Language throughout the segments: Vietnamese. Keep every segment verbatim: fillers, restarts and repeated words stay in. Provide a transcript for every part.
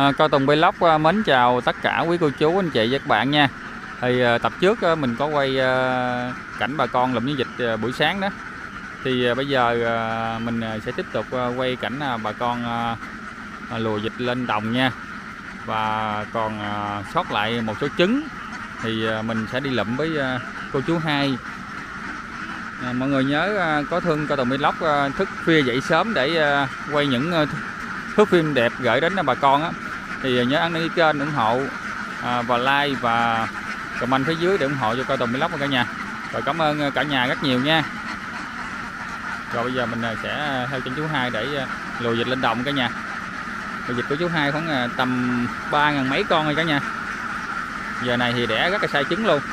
À, Coi Tùng Vlog mến chào tất cả quý cô chú anh chị và các bạn nha. Thì tập trước mình có quay cảnh bà con lụm miếng vịt buổi sáng đó. Thì bây giờ mình sẽ tiếp tục quay cảnh bà con lùa vịt lên đồng nha. Và còn sót lại một số trứng thì mình sẽ đi lụm với cô chú Hai. À, mọi người nhớ có thương Coi Tùng Vlog thức khuya dậy sớm để quay những thước phim đẹp gửi đến bà con á, thì nhớ ấn đăng ký kênh ủng hộ à, và like và comment phía dưới để ủng hộ cho Coi Tùng Vlog cả nhà. Rồi cảm ơn cả nhà rất nhiều nha. Rồi bây giờ mình sẽ theo chân chú Hai để lùa vịt lên đồng cả nhà. Lùa vịt của chú Hai khoảng tầm ba ngàn mấy con rồi cả nhà. Giờ này thì đẻ rất là sai trứng luôn.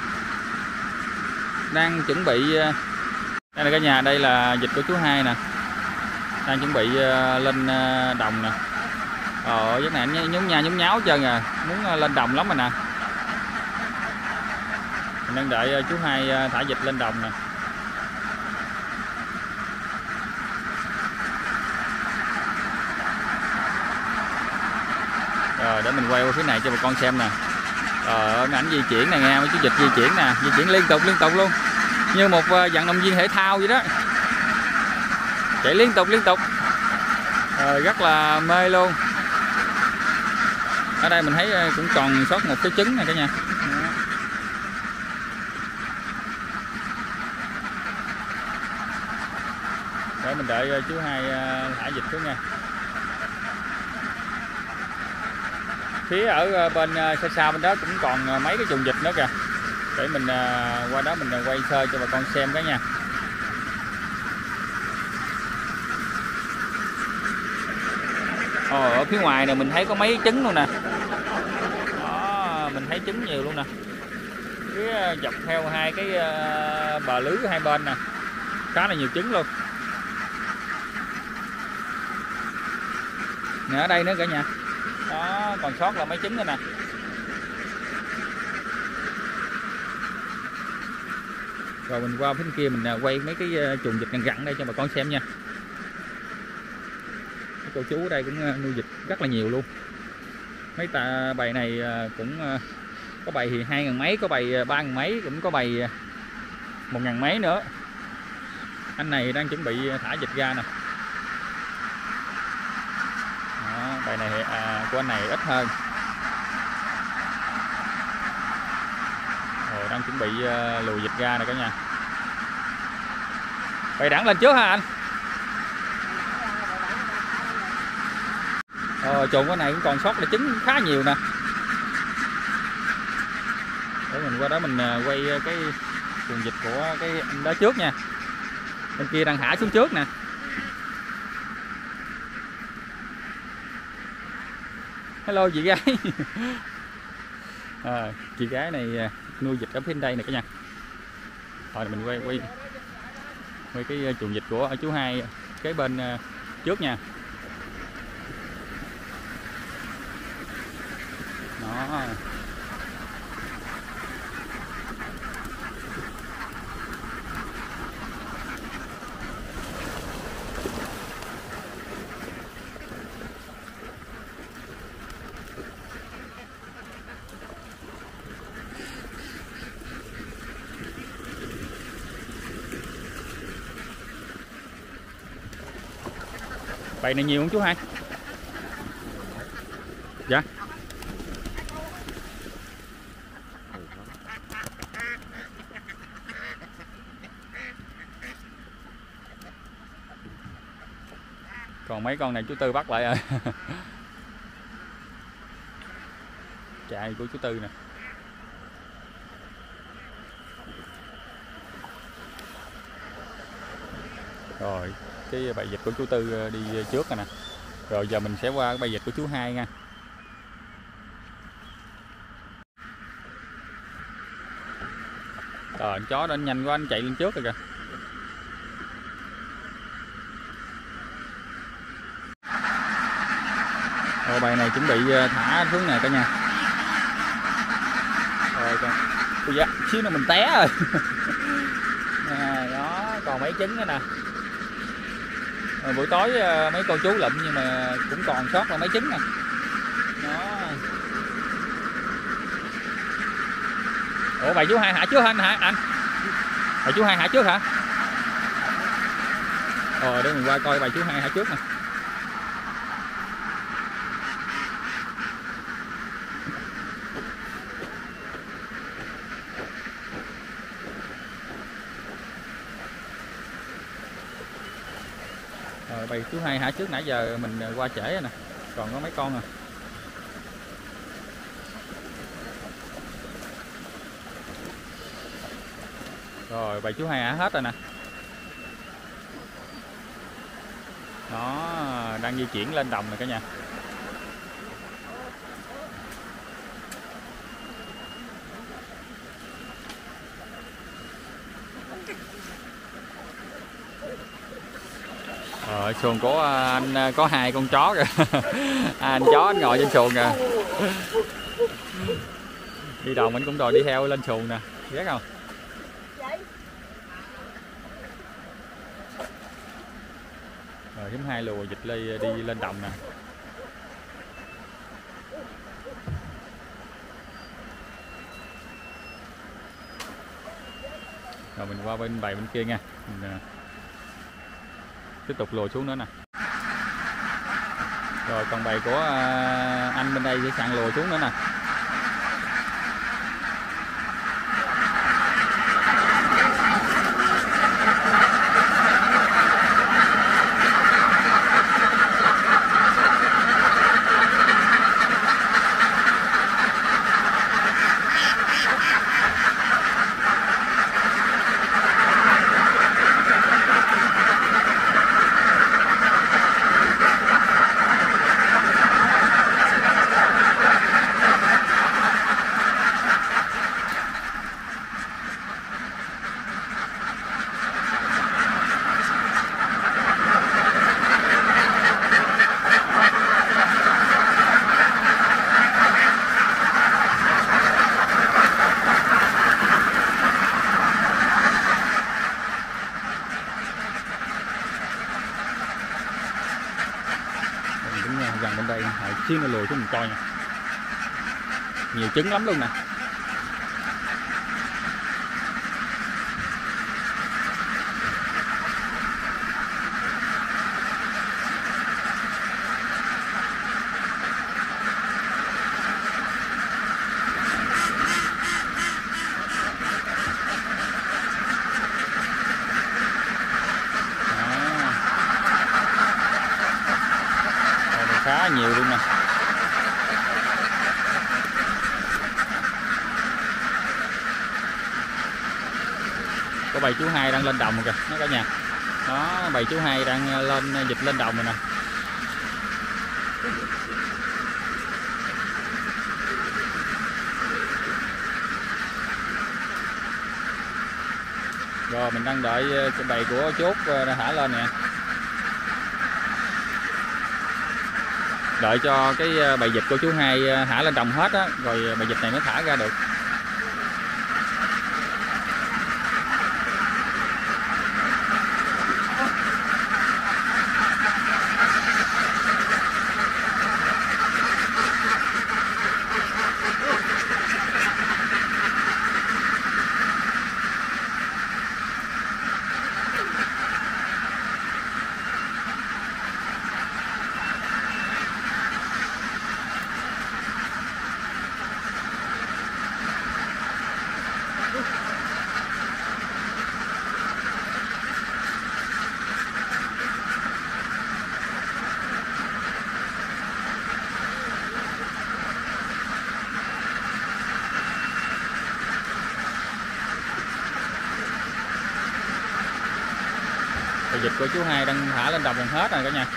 Đang chuẩn bị đây là cả nhà, đây là vịt của chú Hai nè, đang chuẩn bị lên đồng nè. Ờ giấc này nhúng nha nhúng nháo trơn à, muốn lên đồng lắm rồi nè. Mình đang đợi chú Hai thả vịt lên đồng nè. Rồi để mình quay qua phía này cho bà con xem nè. Ờ ảnh di chuyển nè nghe, mấy chú vịt di chuyển nè, di chuyển liên tục liên tục luôn, như một vận động viên thể thao vậy đó, chạy liên tục liên tục. Rồi rất là mê luôn. Ở đây mình thấy cũng còn sót một cái trứng này cả nhà. Để mình đợi chú Hai thả vịt xuống nha. Phía ở bên xa xa bên đó cũng còn mấy cái chuồng vịt nữa kìa. Để mình qua đó mình quay sơ cho bà con xem cái nha. Ờ, ở phía ngoài này mình thấy có mấy trứng luôn nè. Đó, mình thấy trứng nhiều luôn nè. Phía dọc theo hai cái bờ lưới hai bên nè, khá là nhiều trứng luôn. Nè ở đây nữa cả nhà. Đó, còn sót là mấy trứng nữa nè. Rồi mình qua phía kia mình quay mấy cái chuồng vịt gần gần đây cho bà con xem nha. Cái cô chú ở đây cũng nuôi vịt rất là nhiều luôn. Mấy ta bầy này cũng có bầy thì hai ngàn mấy, có bầy ba ngàn mấy, cũng có bầy một ngàn mấy nữa. Anh này đang chuẩn bị thả vịt ra nè. Đó, bầy này à, của anh này ít hơn. Rồi đang chuẩn bị uh, lùi vịt ra nè cả nhà. Bầy đẳng lên trước hả anh? Ờ, chuồng cái này cũng còn sót là trứng khá nhiều nè. Để mình qua đó mình quay cái chuồng vịt của cái anh đó trước nha. Bên kia đang thả xuống trước nè. Hello chị gái. À, chị gái này nuôi vịt ở phía đây nè cả nhà. Rồi mình quay quay quay cái chuồng vịt của chú Hai kế bên trước nha. Đó. Bầy này nhiều không chú Hai? Dạ. Còn mấy con này chú Tư bắt lại rồi. Chạy của chú Tư nè. Rồi cái bầy vịt của chú Tư đi trước rồi nè. Rồi giờ mình sẽ qua cái bầy vịt của chú Hai nha. Rồi anh chó đó nhanh quá, anh chạy lên trước rồi kìa. Rồi bầy này chuẩn bị thả xuống nè cả nhà. Rồi con ui da, xíu nữa mình té rồi. À, đó còn mấy trứng nữa nè. Rồi buổi tối mấy con chú lụm nhưng mà cũng còn sót là mấy trứng nè. Đó. Ủa bầy chú hai hạ trước hả anh hả anh? Bầy chú hai hạ trước hả? Ờ để mình qua coi bầy chú hai hạ trước nè. Rồi bầy chú hai hạ trước, nãy giờ mình qua trễ rồi nè, còn có mấy con à. Rồi bầy chú hai hạ hết rồi nè. Đó, đang di chuyển lên đồng này cả nhà. Ờ, xuồng của anh có hai con chó kìa. Anh chó anh ngồi trên xuồng kìa. Đi đồng anh cũng đòi đi theo lên xuồng nè, ghét không? Rồi hiếm hai lùa dịch ly đi lên đồng nè. Rồi mình qua bên bầy bên kia nha. Mình tiếp tục lùa xuống nữa nè. Rồi còn bầy của anh bên đây sẽ sẵn lùa xuống nữa nè. Gần bên đây hồi xíu nó lùi xuống mình coi nha, nhiều trứng lắm luôn nè. Khá nhiều luôn nè. Có bầy chú hai đang lên đồng kìa, nó cả nhà. Đó, bầy chú hai đang lên dịch lên đồng rồi nè. Rồi mình đang đợi cái bầy của chốt thả lên nè. Đợi cho cái bầy vịt của chú hai thả lên đồng hết á, rồi bầy vịt này mới thả ra được. Bầy vịt của chú hai đang thả lên đồng gần hết rồi cả nhà.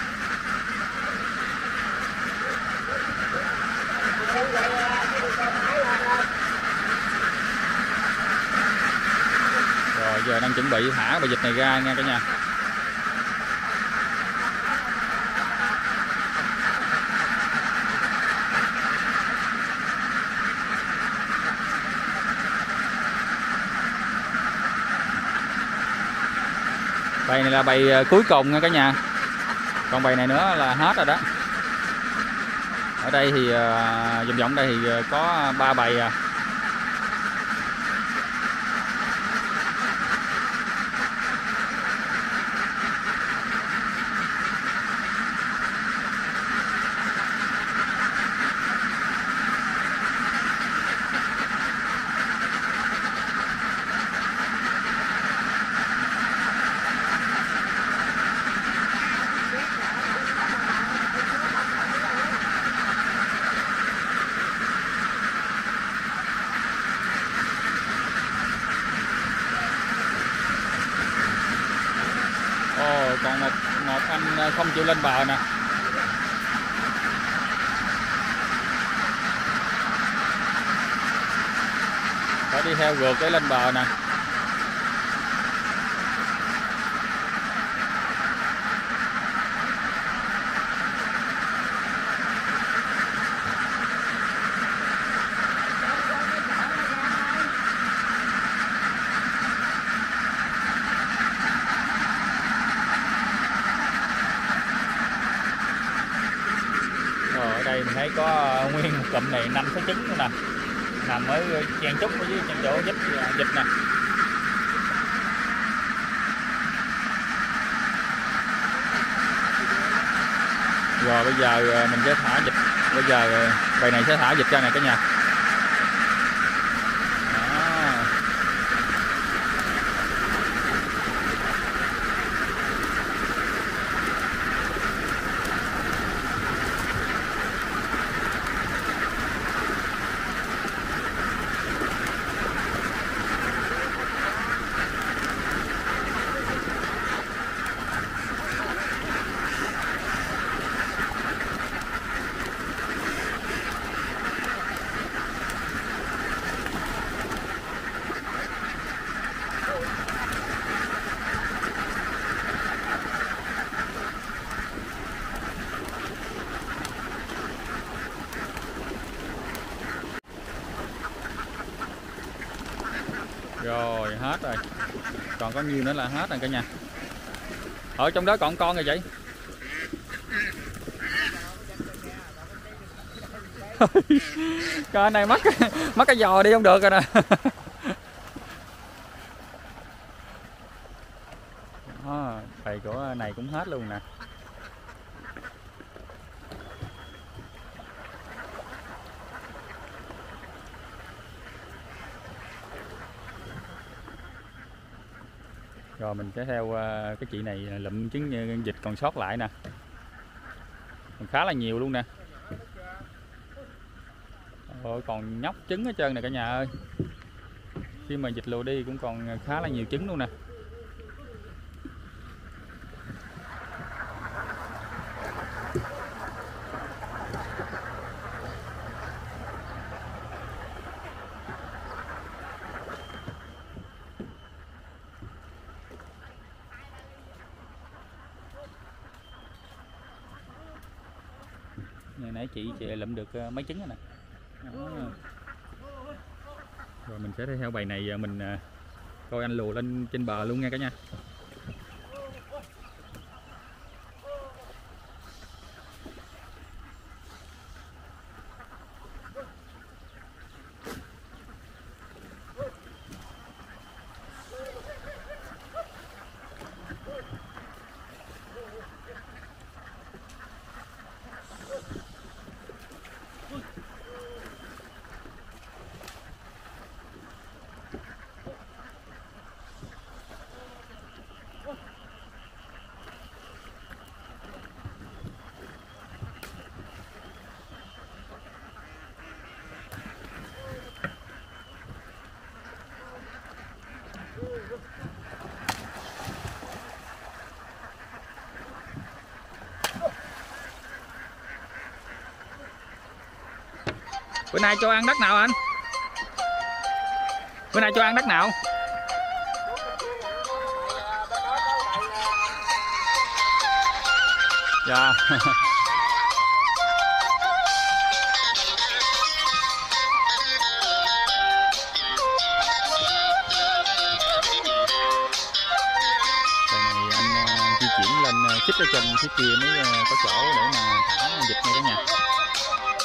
Rồi giờ đang chuẩn bị thả bầy vịt này ra nha cả nhà. Bầy này là bầy cuối cùng nha cả nhà. Còn bầy này nữa là hết rồi đó. Ở đây thì uh, vòng vòng đây thì có ba bầy à. Còn một một anh không chịu lên bờ nè. Phải đi theo gượt để lên bờ nè. Ở đây mình thấy có nguyên một cụm này năm cái trứng nữa nè, nằm ở chen trúc ở dưới chỗ vít vịt nè. Rồi bây giờ mình sẽ thả vịt, bây giờ bầy này sẽ thả vịt ra nè cả nhà. Rồi hết rồi, còn có nhiêu nữa là hết rồi cả nhà. Ở trong đó còn con rồi vậy. Cái này mắc mắc cái giò đi không được rồi nè. Đó, bầy của này cũng hết luôn nè. Rồi mình sẽ theo cái chị này lụm trứng vịt còn sót lại nè, còn khá là nhiều luôn nè. Ôi, còn nhóc trứng hết trơn nè cả nhà ơi. Khi mà vịt lùa đi cũng còn khá là nhiều trứng luôn nè. Ngày nãy chị chị lụm được mấy trứng rồi nè. Đó. Rồi mình sẽ theo bầy này mình coi anh lùa lên trên bờ luôn nha cả nhà. Bữa nay cho ăn đất nào anh? Bữa nay cho ăn đất nào? Dạ. Di chuyển lên xích ở trên phía kia mới có chỗ để mà thả vịt nha cả nhà.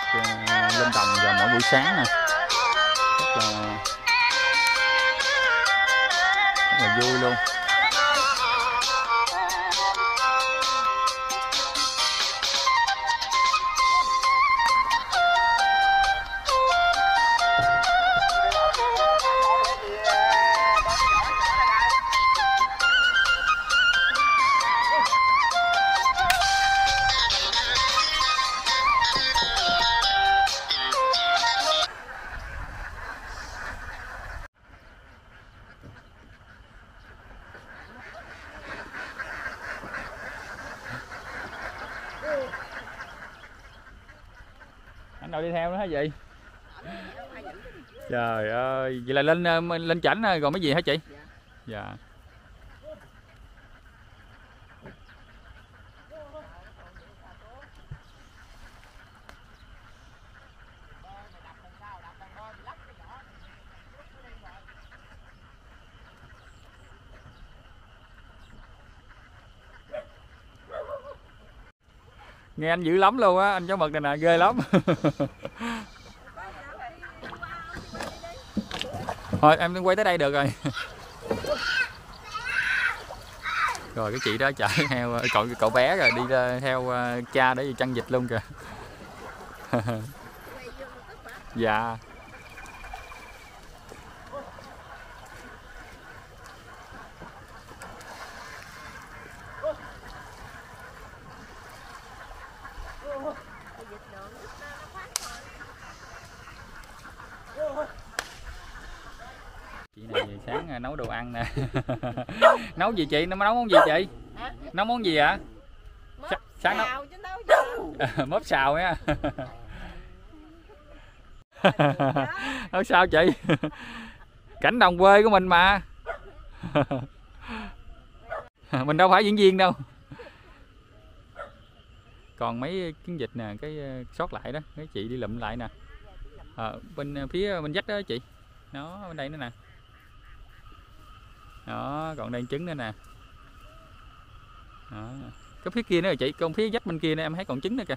lên đồng vào mỗi buổi sáng nè, rất là rất là vui luôn. Anh đâu đi theo nữa hả chị? Trời ơi, vậy là lên lên chảnh rồi mấy gì hả chị? Dạ. Nghe anh dữ lắm luôn á, anh chó mực này nè, ghê lắm. Thôi em quay tới đây được rồi. Rồi cái chị đó chở heo, cậu cậu bé rồi đi theo cha để chăn vịt luôn kìa. Dạ. Chị này sáng nấu đồ ăn nè. Nấu gì chị? Nó nấu món gì chị? Hả? Nấu món gì ạ? Mốt sáng nấu mốt xào nha. Nấu sao chị? Cảnh đồng quê của mình mà. Mình đâu phải diễn viên đâu. Còn mấy kiến vịt nè, cái sót lại đó, cái chị đi lụm lại nè. À, bên phía bên vách đó chị. Nó bên đây nữa nè. Đó, còn đây trứng nữa nè. Đó. Cái phía kia nữa rồi chị, còn phía vách bên kia nữa em thấy còn trứng nữa kìa.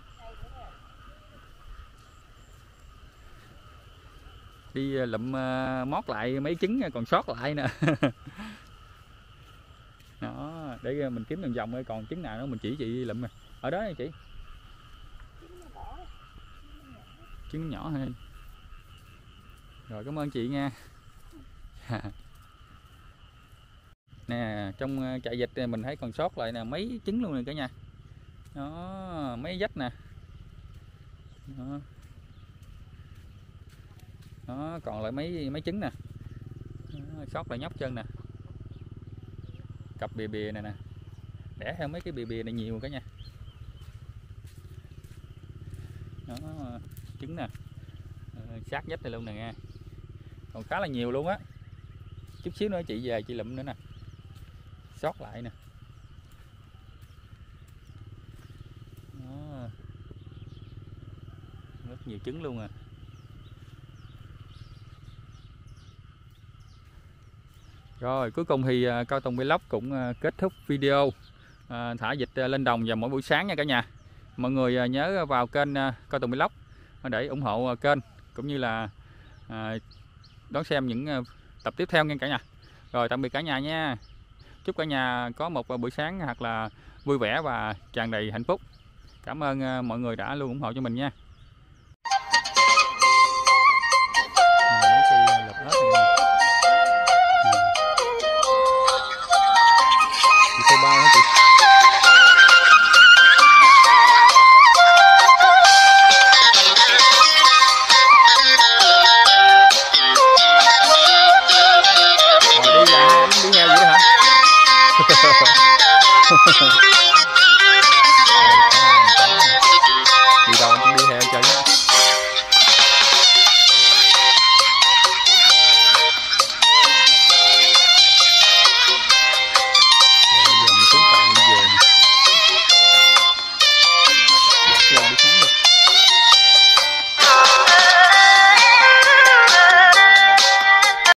Đi lụm mót lại mấy trứng còn sót lại nè. Đó, để mình kiếm đường vòng còn trứng nào nữa mình chỉ chị lụm. Ở đó nha chị. Trứng nhỏ hơn. Rồi cảm ơn chị nha. Nè, trong trại vịt mình thấy còn sót lại nè mấy trứng luôn nè cả nhà. Đó, mấy vách nè. Đó. Đó, còn lại mấy mấy trứng nè. Đó, sót lại nhóc chân nè. Cặp bìa bìa này nè. Đẻ theo mấy cái bìa bìa này nhiều cả nhà. Đó, trứng nè. Ờ, sát vách này luôn nè nha. Còn khá là nhiều luôn á. Chút xíu nữa chị về chị lụm nữa nè. Sót lại nè. Đó. Rất nhiều trứng luôn à. Rồi cuối cùng thì Cao Tùng Vlog cũng kết thúc video thả vịt lên đồng vào mỗi buổi sáng nha cả nhà. Mọi người nhớ vào kênh Cao Tùng Vlog để ủng hộ kênh cũng như là đón xem những tập tiếp theo nha cả nhà. Rồi tạm biệt cả nhà nha. Chúc cả nhà có một buổi sáng thật là vui vẻ và tràn đầy hạnh phúc. Cảm ơn mọi người đã luôn ủng hộ cho mình nha. Chị bao hả chị? Rồi đi ra đi heo vậy đó hả?